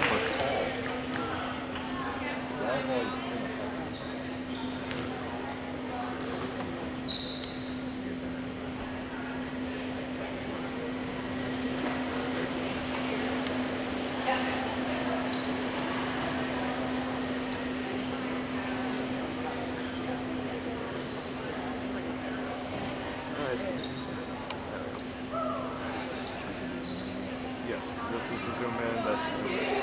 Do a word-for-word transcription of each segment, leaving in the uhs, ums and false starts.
recall. That was all you pretty much had. Yes, this is to zoom in, that's to zoom in.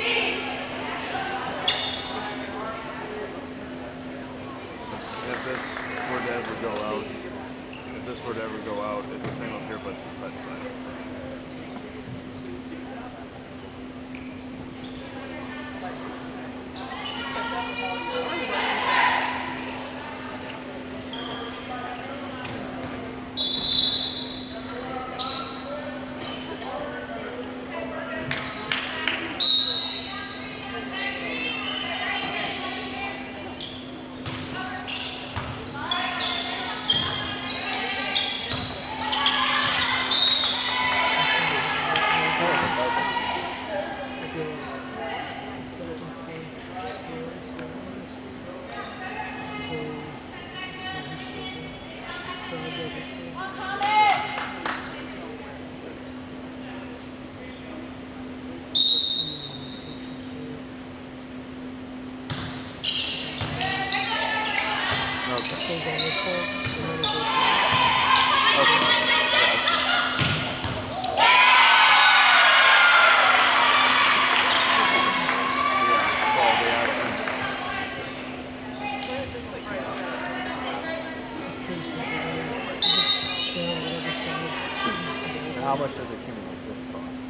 If this were to ever go out, if this were to ever go out, it's the same up here, but it's side to side. Okay. Stays on this side, and then it goes Okay. Yeah, all the action. It's pretty simple. You just stay on whatever side. And how much does a camera like this cost?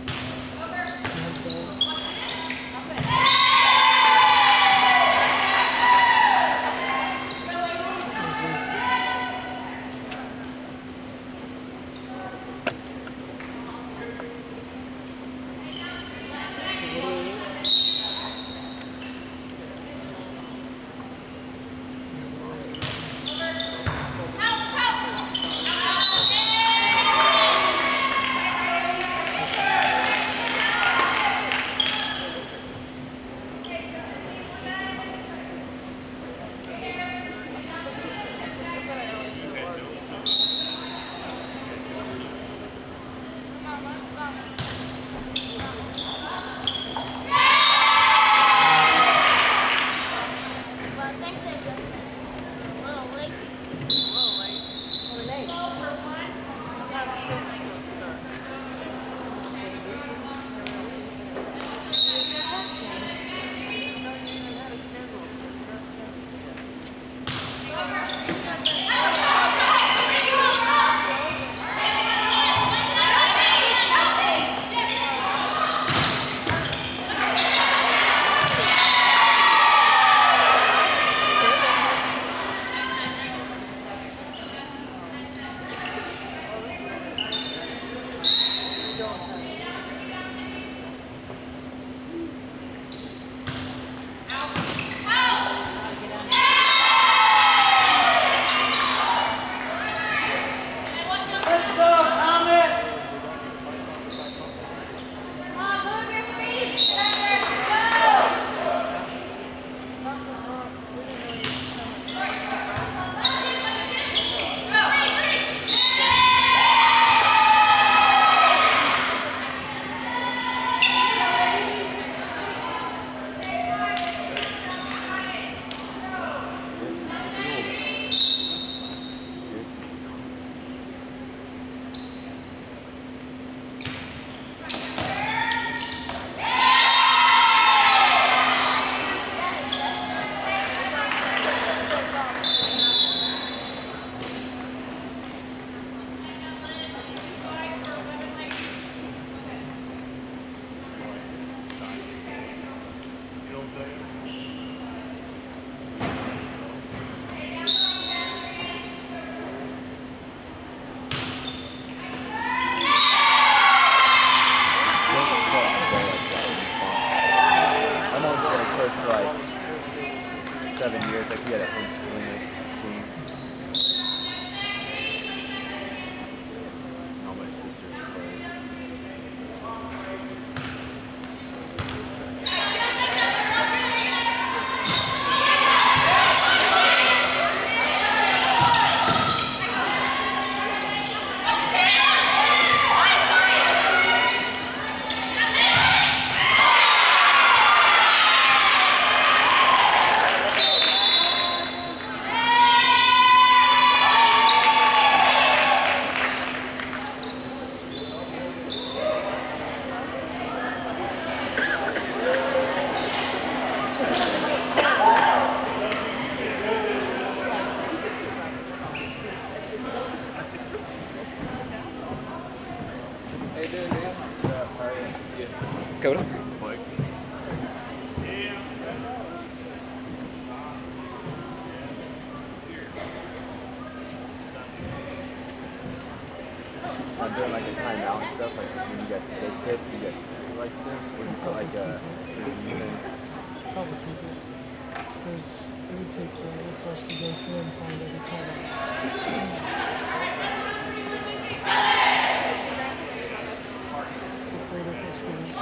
For like seven years, like we had a homeschooling team. All my sisters played. during like a timeout and stuff, like when you guys take this, do you guys keep it like this, or do you put like a anything? Probably keep it. Because it would take forever for us to go through and find every timeout. For four different schools.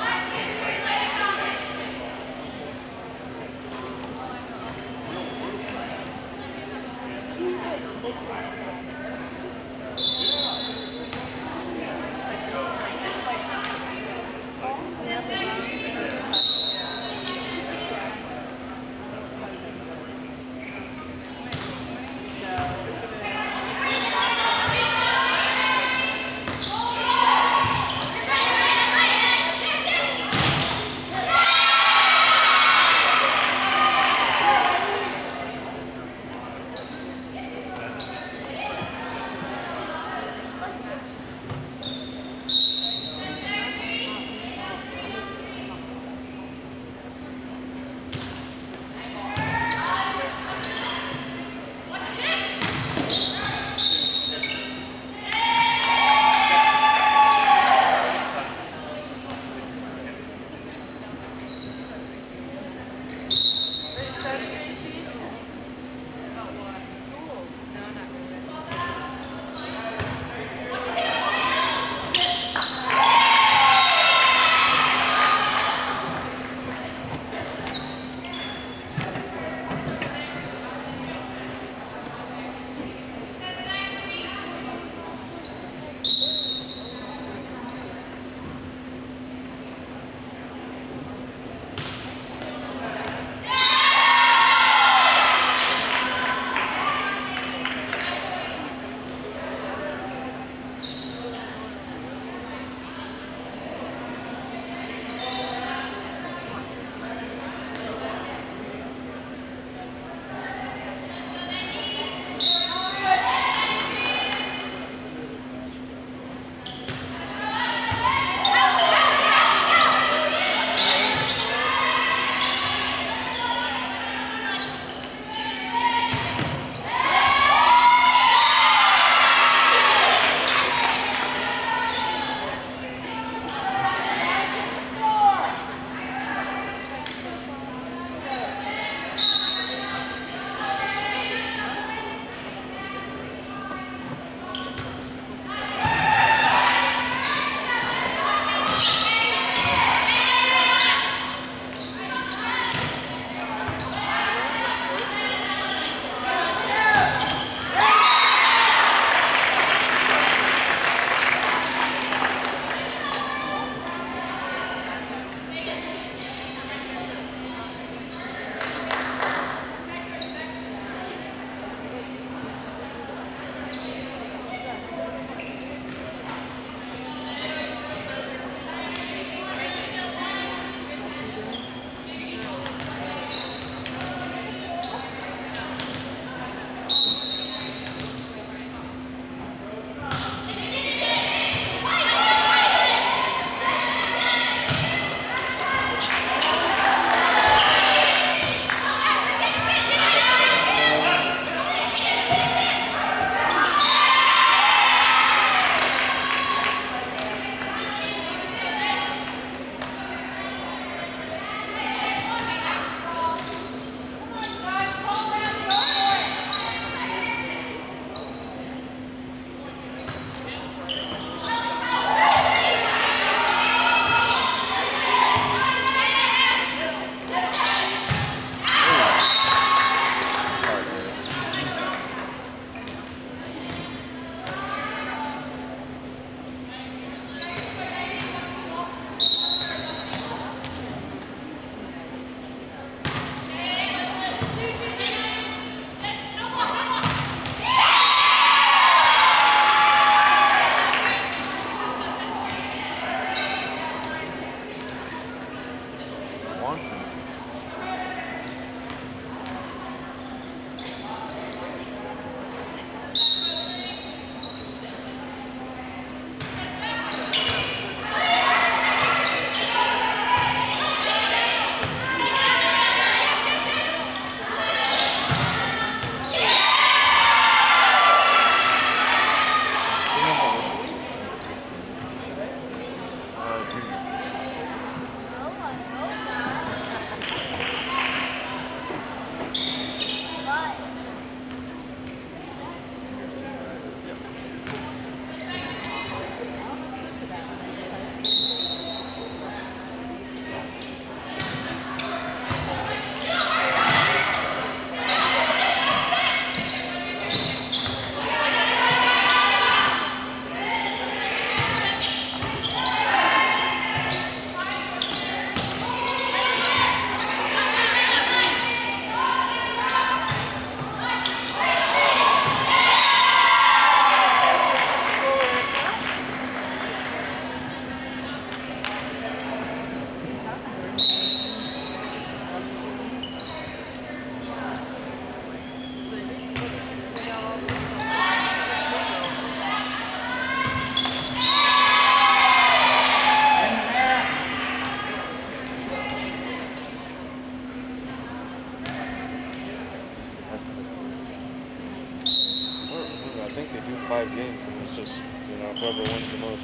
five games, and it's just, you know, whoever wins the most.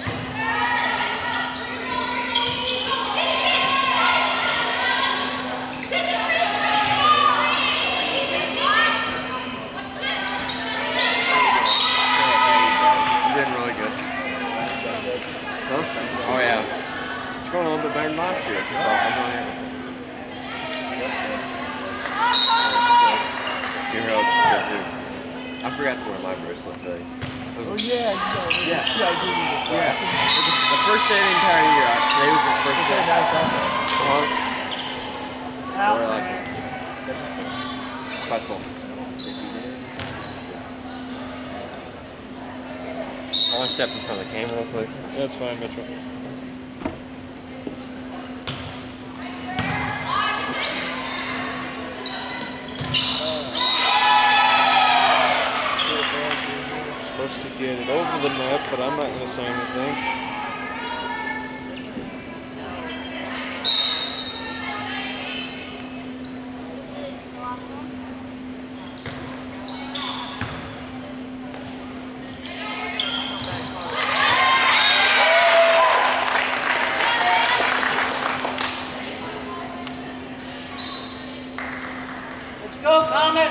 You're doing really good. Huh? Oh yeah. It's going a little bit better than last year. So I'm not here. Your health's good too. I forgot to wear my bracelet today. Oh yeah, you know, Yeah. C I D. Yeah. It was the first day of the entire year. Today was the first day. Nice outfit. Uh, or like it. Is that just a Pretzel. I want to step in front of the camera real quick. That's fine, Mitchell. Supposed to get it over the net, but I'm not going to say anything. Let's go, Comet!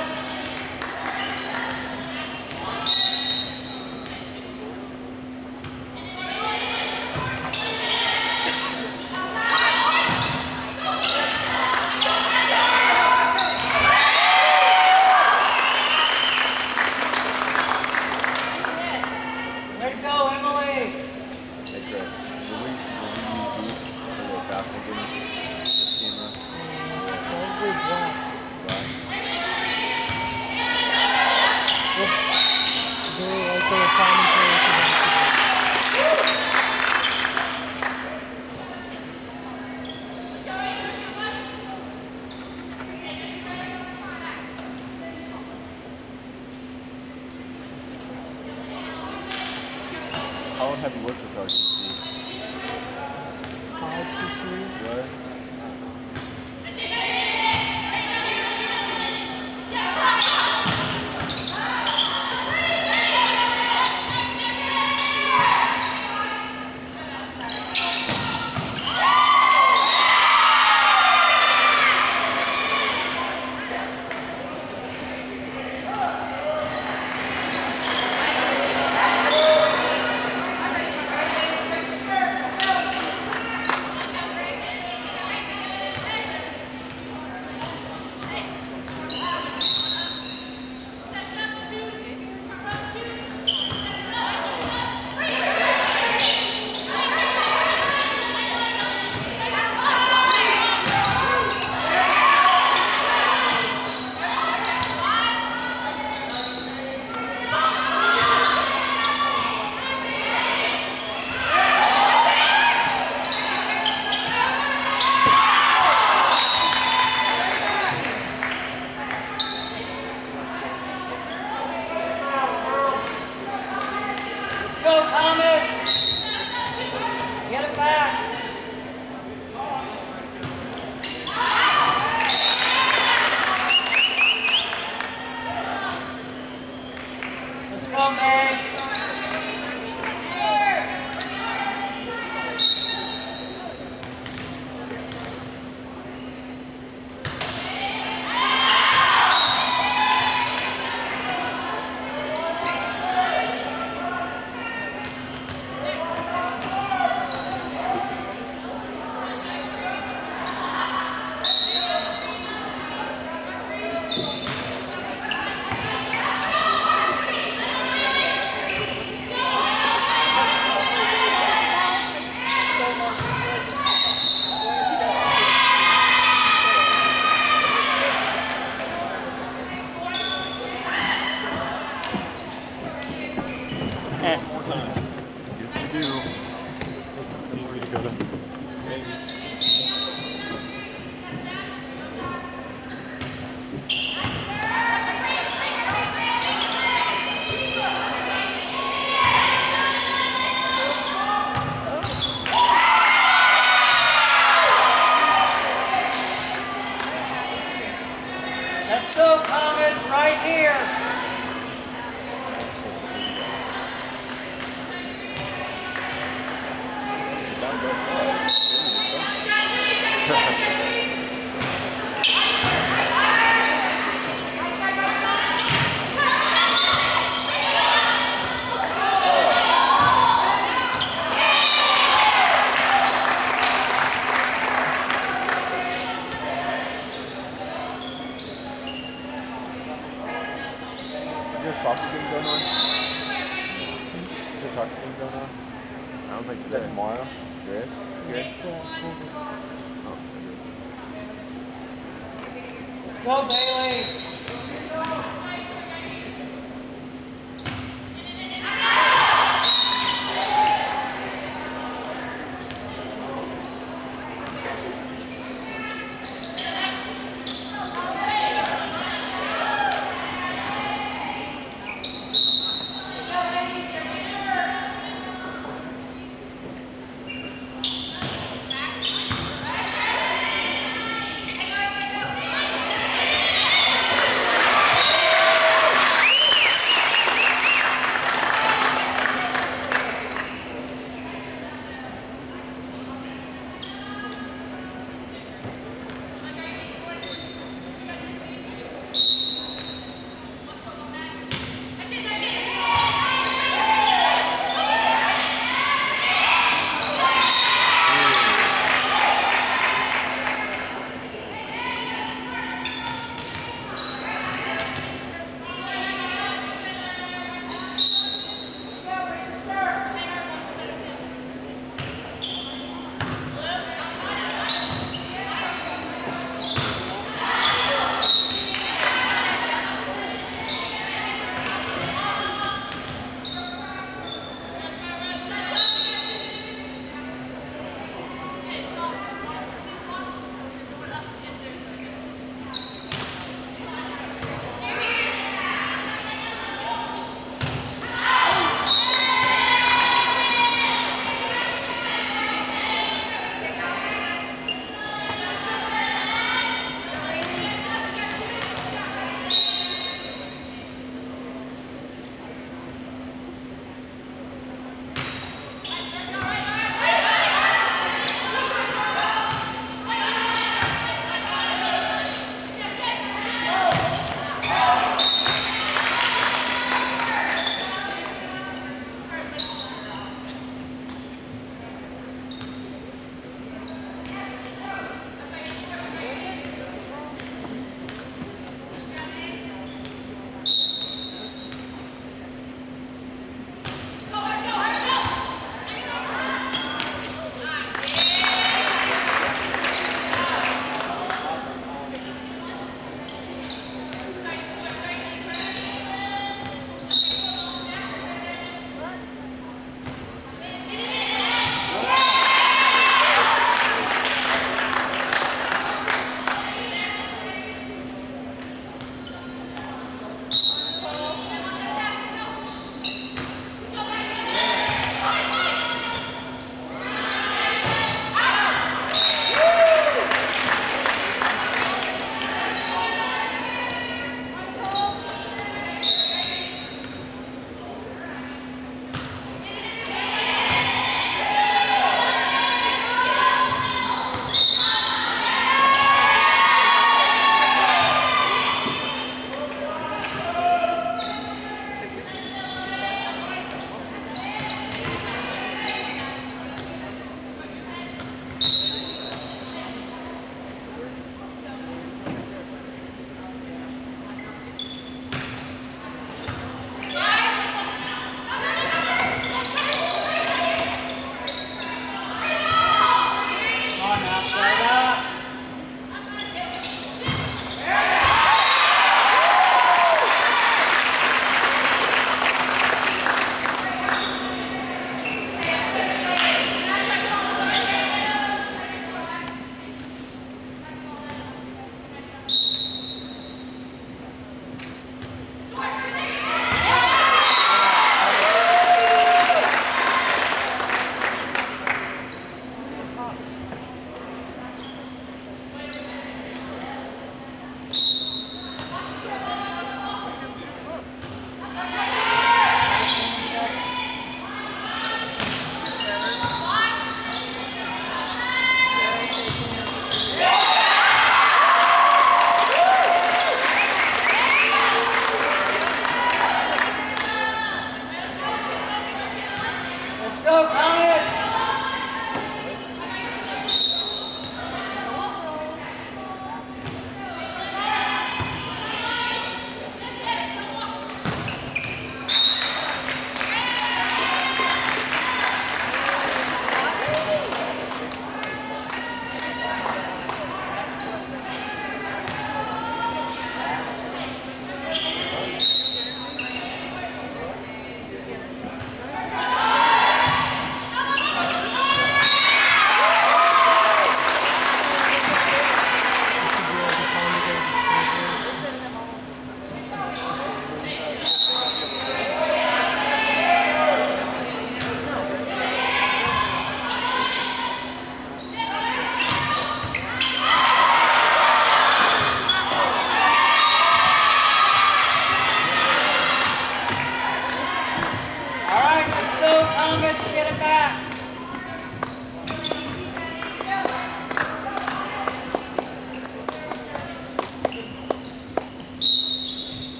Way to go, Emily! Hey Chris, will we, will we use these for the basketball games? This camera? Probably black. Right? Very like the commentary for basketball. How long have you worked with R C C? Five, six years. Really? Go, Comet! Get it back! Let's go, Meg! You do. Need me to go to. Let's go, Comet! Right here! Is there a soccer game going on? Is there a soccer game going on? I don't think Is that today. tomorrow? There is? Here? It's uh, COVID. Oh, maybe. Go, Bailey.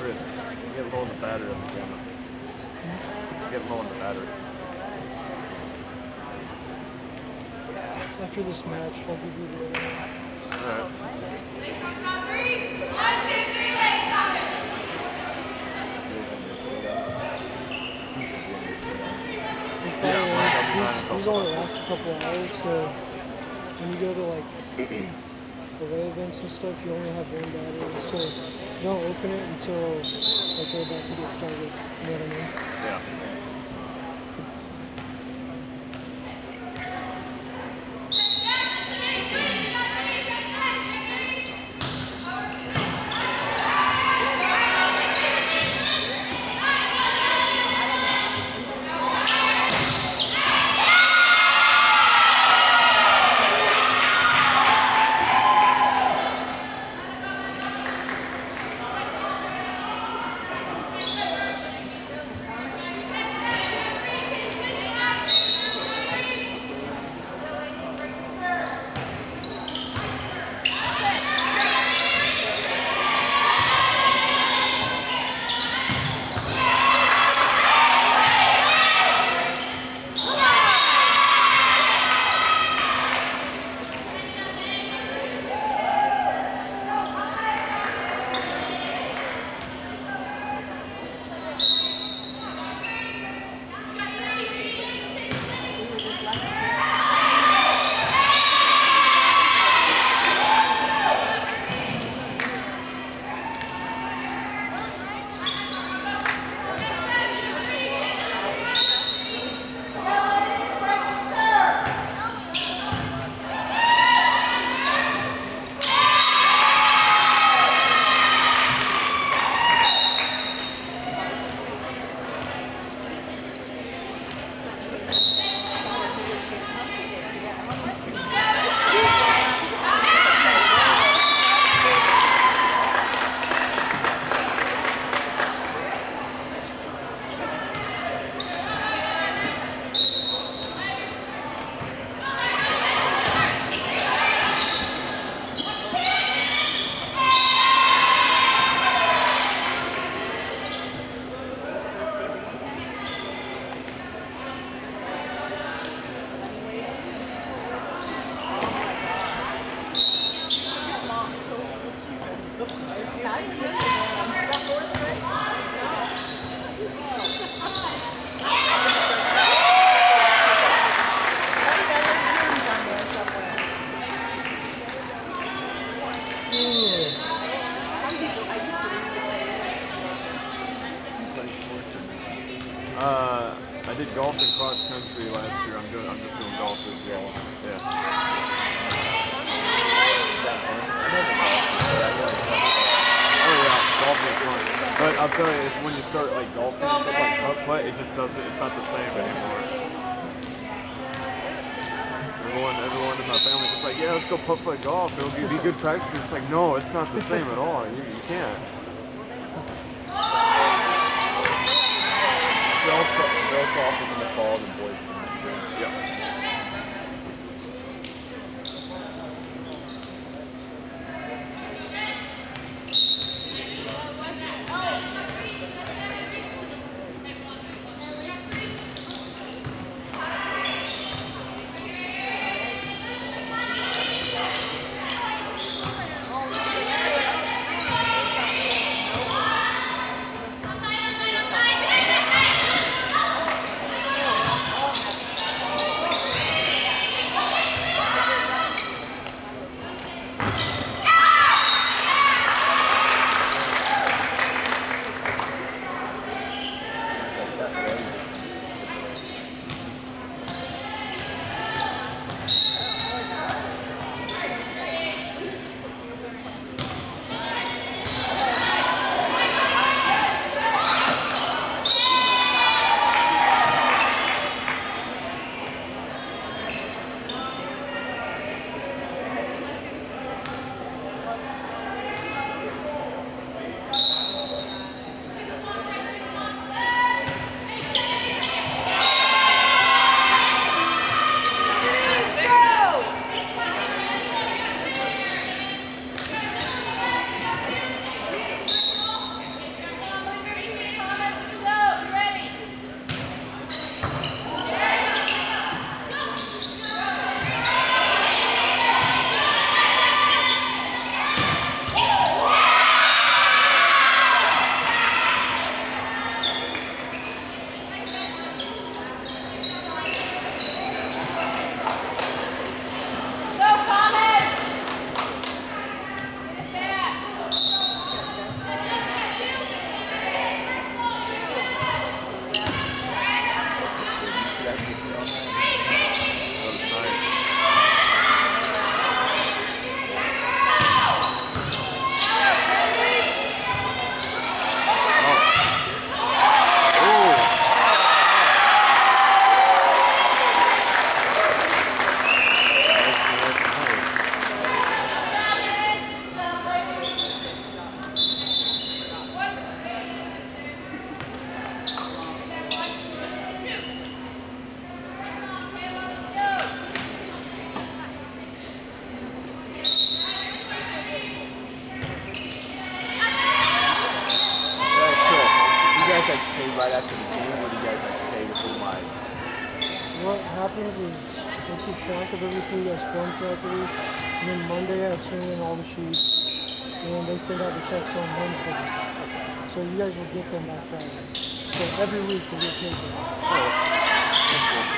Chris, you get low in the battery on the camera. You get low in the battery. After this match, I'll give you the other one. Alright. By the way, these, these only last a couple hours, so when you go to like away events and stuff, you only have one battery, so don't open it until like they're about to get started. You know what I mean? Yeah. Uh, I did golf and cross country last year. I'm doing. I'm just doing golf this year. Yeah. Oh yeah, golf is fun. But I'll tell you, when you start like golfing and stuff like putt putt, it just doesn't. It's not the same anymore. Everyone, everyone in my family's just like, yeah, let's go putt putt golf. It'll be, be good practice. It's like, no, it's not the same at all. You, you can't. Girls, girls golf is in the fall and boys is in the spring. Yeah. guys like pay right after the game, or do you guys like pay within like? What happens is they keep track of everything you guys film throughout the week, and then Monday I turn in all the sheets, and they send out the checks on Wednesdays. So you guys will get them by Friday. So every week you'll get paid for them. Oh, that's cool.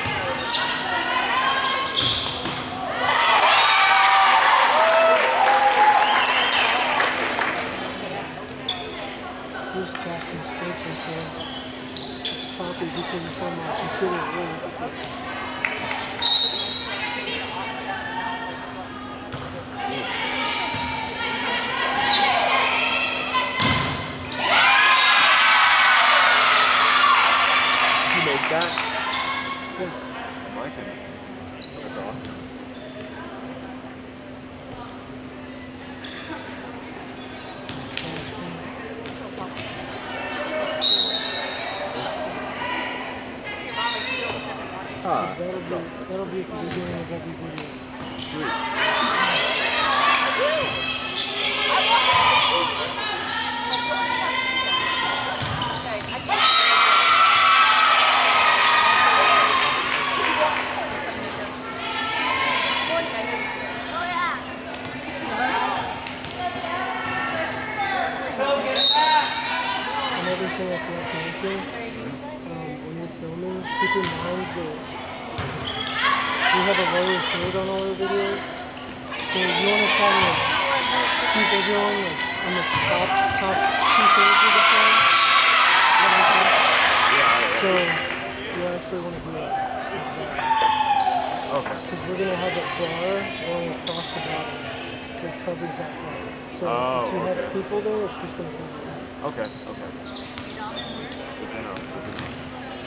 Here's Casting Sports Info. It's choppy because it's on my computer. Really. Did you make that? Yeah. I like it. That's awesome. So Ah, that'll be that'll be at the beginning of every video. sweet. And everything I forgot to mention, um, when you're filming, keep in mind that we have a lower third on all our videos. So you want to try to keep everyone like on the top top two thirds of the frame. That makes sense? So you actually want to do that. Okay. Because we're going to have a bar going across the bottom that covers that part. So Oh, if you have okay. people there, it's just going to cover that. Okay, okay. Good to know. Good to know.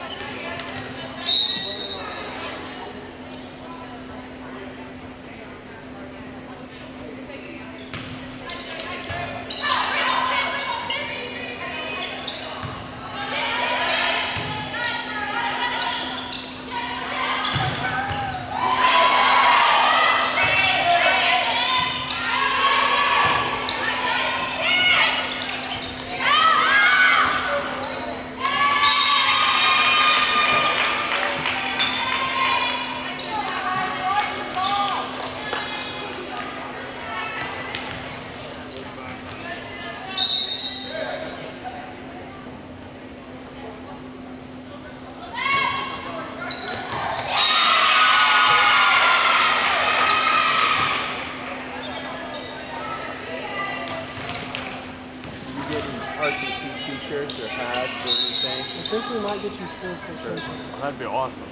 You getting R T C t-shirts or hats or anything? I think we might get you shirts at some point. Well, that'd be awesome.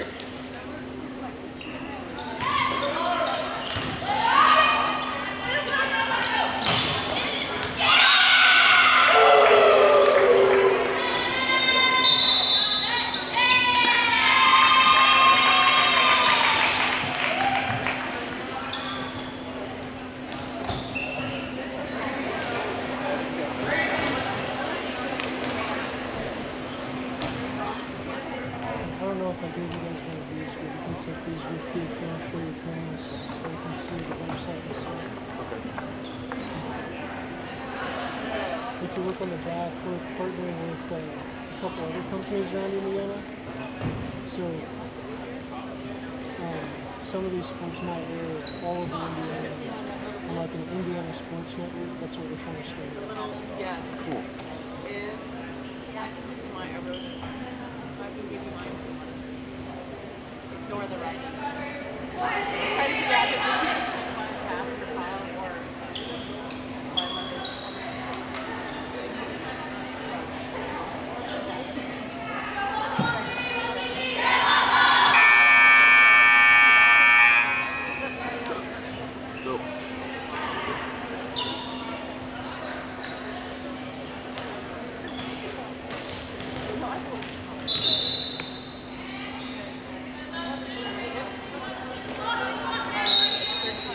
I don't know if I gave you guys one of these, but you can take these with you if you want to show your parents so you can see the website and stuff. Okay. If you look on the back, we're partnering with uh, a couple other companies around Indiana. So um, some of these sports might air all over Indiana. On like an Indiana sports network, that's what we're trying to start. Yes. Cool. If I can give you my I wrote it. I can give you mine. Ignore the writing. Just try to figure out if the two is going to pass or file or five hundred. So, It's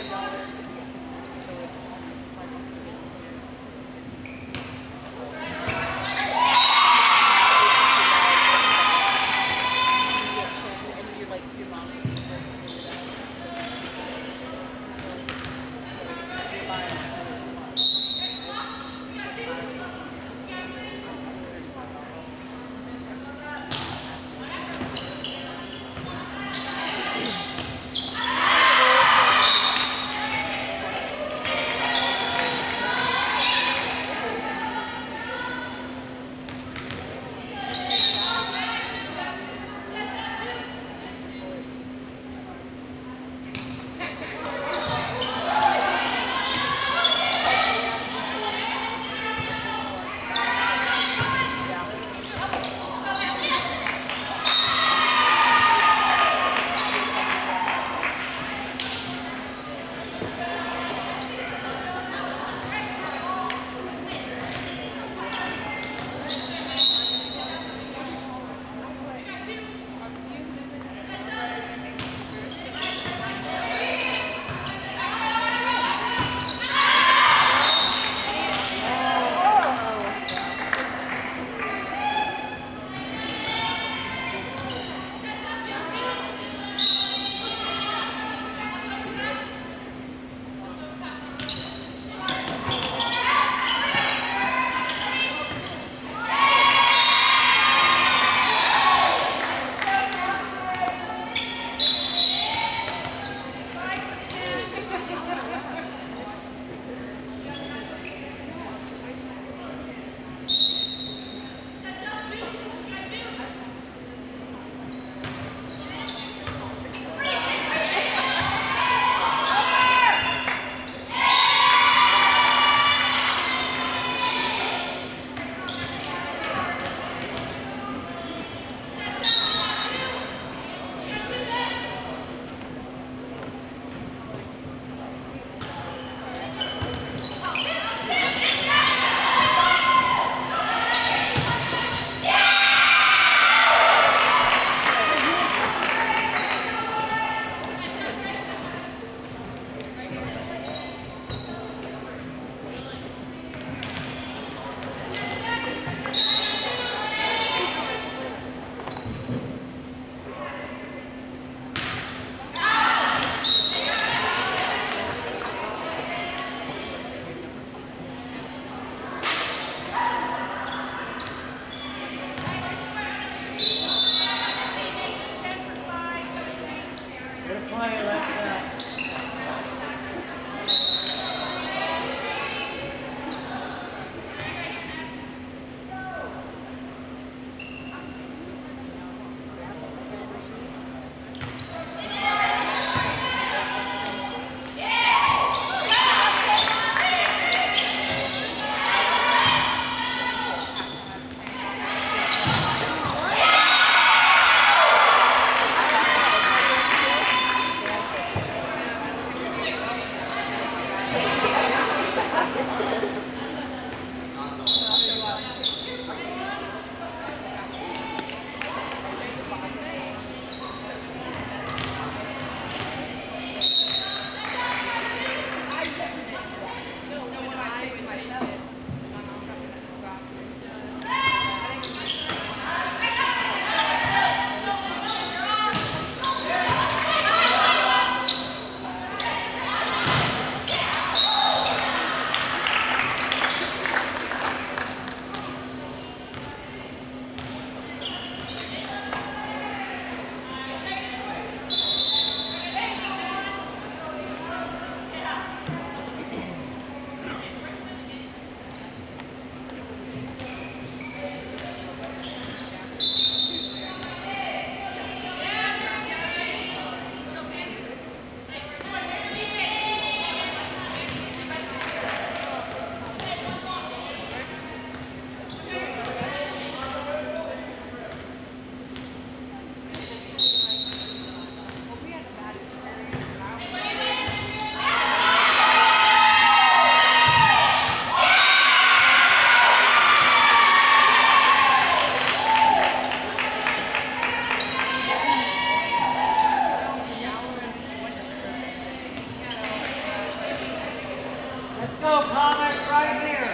Let's go, Comets, right here.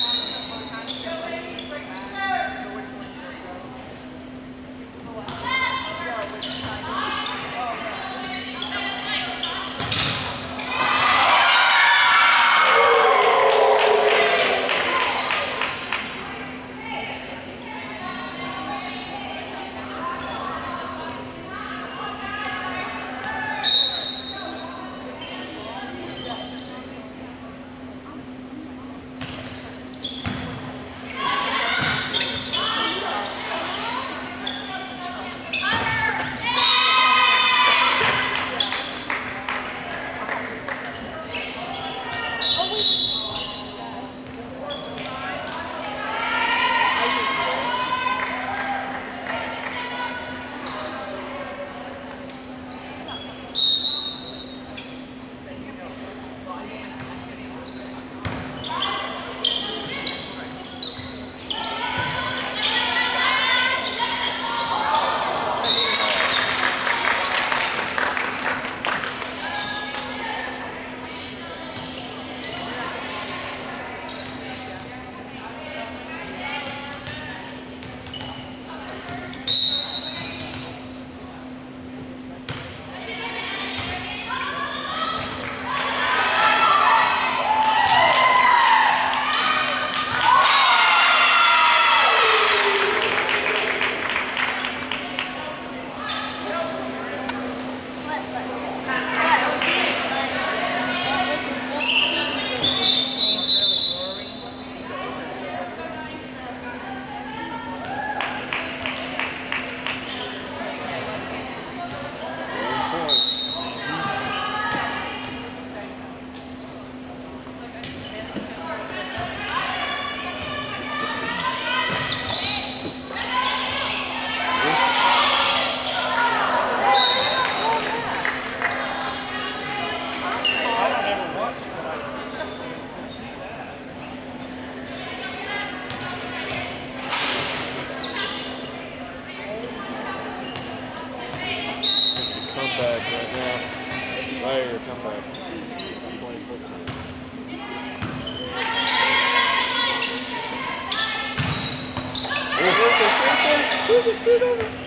Comeback right now. Right here, comeback. twenty fourteen. Oh, look, it's right there. Look, it's right over.